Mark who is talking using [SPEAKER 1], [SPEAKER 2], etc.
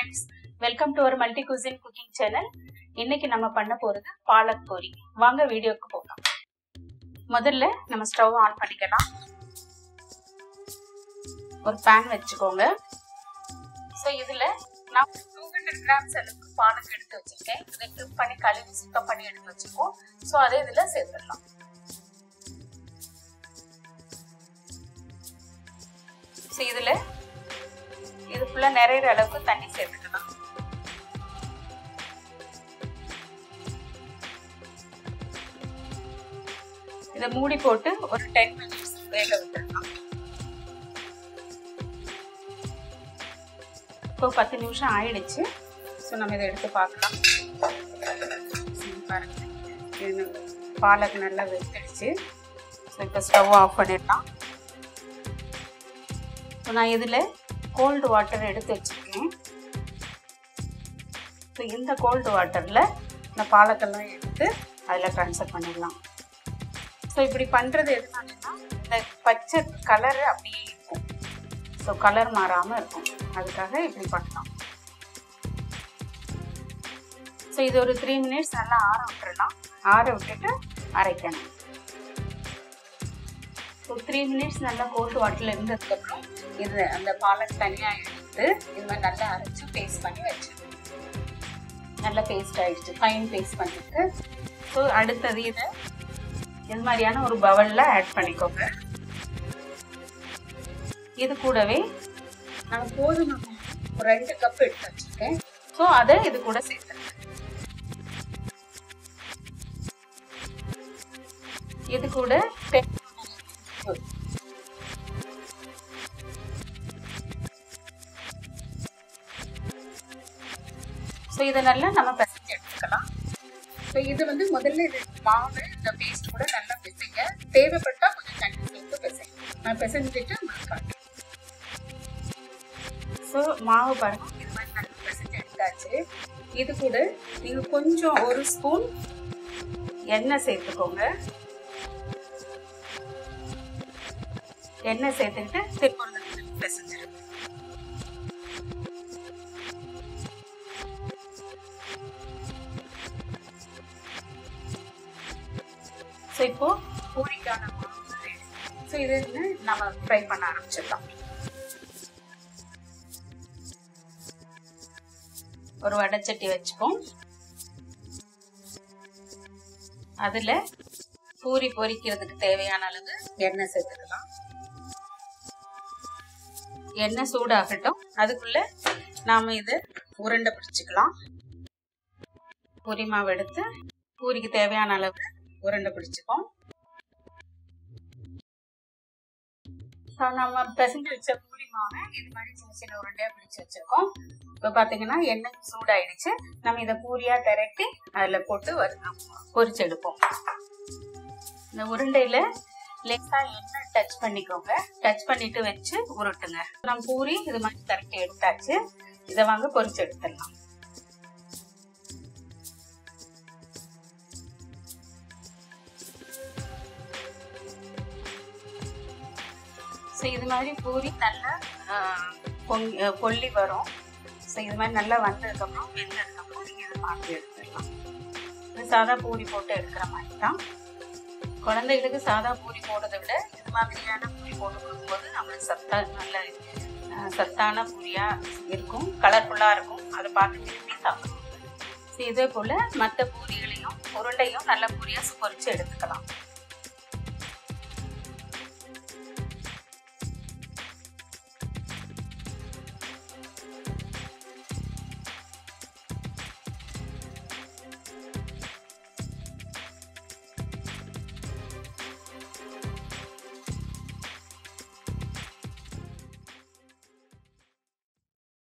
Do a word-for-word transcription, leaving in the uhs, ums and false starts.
[SPEAKER 1] friends, welcome to our Multi-Cuisine Cooking channel. இன்னைக்கு நம்ம பண்ண போறது பாலக் பூரி. வாங்க வீடியோக்கு போகலாம். முதல்ல நம்ம ஸ்டவ் ஆன் பண்ணிக்கலாம். ஒரு pan வெச்சுக்கோங்க. சோ இதுல நான் two hundred grams அளவுக்கு பாலக் எடுத்து வச்சிருக்கேன். இதை கிளிப் பண்ணி கழுவி சுத்தம் பண்ணி எடுத்து வச்சிருக்கோம். சோ அதை இதுல சேர்த்துடலாம். சோ இதுல இது ஃபுல்லா நிறைய அளவுக்கு தண்ணி சேர்த்துக்கலாம். இத மூடி போட்டு ஒரு ten minutes வேக விட்டுறலாம். இப்போ பத்து நிமிஷம் ஆயிடுச்சு. சோ நம்ம இத எடுத்து பார்க்கலாம். பாருங்க. இது பாலக் நல்லா வெந்துடுச்சு. சோ இப்போ ஸ்டவ் ஆஃப் பண்ணிடலாம். சோ நான் இதுல கோல்ட் வாட்டர் எடுத்து வச்சிருக்கேன். ஸோ இந்த கோல்ட் வாட்டரில் இந்த பாலக்கெல்லாம் எடுத்து அதில் ட்ரான்ஸ்ஃபர் பண்ணிடலாம். ஸோ இப்படி பண்ணுறது எதுனாலன்னா இந்த பச்சை கலரு அப்படியே இருக்கும். ஸோ கலர் மாறாமல் இருக்கும். அதுக்காக இப்படி பண்ணலாம். ஸோ இது ஒரு த்ரீ மினிட்ஸ் நல்லா ஆற விட்டுறலாம். ஆற விட்டுட்டு அரைக்கணும். ஸோ த்ரீ மினிட்ஸ் நல்லா கோல்ட் வாட்டரில் இருந்ததுக்கப்புறம் இது அந்த பாலக் தனியாக எடுத்து இது மாதிரி நல்லா அரைச்சி பேஸ்ட் பண்ணி வச்சிருக்கேன். நல்லா பேஸ்ட் ஆயிடுச்சு. ஃபைன் பேஸ்ட் பண்ணிட்டு ஸோ அடுத்தது இதை இது மாதிரியான ஒரு பவுலில் ஆட் பண்ணிக்கோங்க. இது கூடவே நான் கோதுமை ஒரு ரெண்டு கப் எடுத்து வச்சிருக்கேன். ஸோ அதை இது கூட சேர்த்துருக்கேன். இது கூட ஸோ இதை நல்லா நம்ம பிசைஞ்சு எடுத்துக்கலாம். ஸோ இது வந்து முதல்ல இது மாவு இந்த பேஸ்ட் கூட நல்லா பிசைங்க. தேவைப்பட்டா கொஞ்சம் தண்ணி சேர்த்து பிசைங்க. நான் பிசைஞ்சிட்டு காட்டுறேன். ஸோ மாவு பாருங்க இது மாதிரி நல்லா பிசைஞ்சு எடுத்தாச்சு. இது கூட நீங்கள் கொஞ்சம் ஒரு ஸ்பூன் எண்ணெய் சேர்த்துக்கோங்க. எண்ணெய் சேர்த்துக்கிட்டு திரும்ப பிசைஞ்சிருங்க. ஸோ இப்போ பூரிக்கான மாவு. ஸோ இது நம்ம ஃப்ரை பண்ண ஆரம்பிச்சிடலாம். ஒரு வடைச்சட்டி வச்சுப்போம். அதுல பூரி பொரிக்கிறதுக்கு தேவையான அளவு எண்ணெய் சேர்த்துக்கலாம். எண்ணெய் சூடாகட்டும். அதுக்குள்ள நாம இது உருண்டை பிடிச்சிக்கலாம். பூரி மாவு எடுத்து பூரிக்கு தேவையான அளவு உருண்டை பிடிச்சுப்போம். நம்ம பிசைஞ்சு வச்ச பூரி மாவை இது மாதிரி சின்ன சின்ன உருண்டையா பிடிச்சு வச்சிருக்கோம். இப்போ பாத்தீங்கன்னா எண்ணெய் சூடாயிடுச்சு. நம்ம இதை பூரியா திரட்டி அதுல போட்டு வருவோம் பொரிச்சு எடுப்போம். இந்த உருண்டையில லேசா எண்ணெய் டச் பண்ணிக்கோங்க. டச் பண்ணிட்டு வச்சு உருட்டுங்க. நம்ம பூரி இது மாதிரி திரட்டி எடுத்தாச்சு. இதை வாங்க பொரிச்சு எடுத்துடலாம். ஸோ இது மாதிரி பூரி நல்லா பொங்கி பொல்லி வரும். ஸோ இது மாதிரி நல்லா வந்ததுக்கப்புறம் வெந்ததுக்கப்புறம் நீங்கள் இதை மாற்றி எடுத்துடலாம். இது சாதா பூரி போட்டு எடுக்கிற மாதிரி தான். குழந்தைகளுக்கு சாதா பூரி போடுறதை விட இது மாதிரியான பூரி போட்டு கொடுக்கும்போது நம்மளுக்கு சத்தா நல்ல சத்தான பூரியாக இருக்கும். கலர்ஃபுல்லாக இருக்கும். அதை பார்த்து திரும்பி சாப்பிடுவோம். ஸோ இதே போல் மற்ற பூரிகளையும் உருண்டையும் நல்ல பூரியாக பொரித்து எடுத்துக்கலாம்.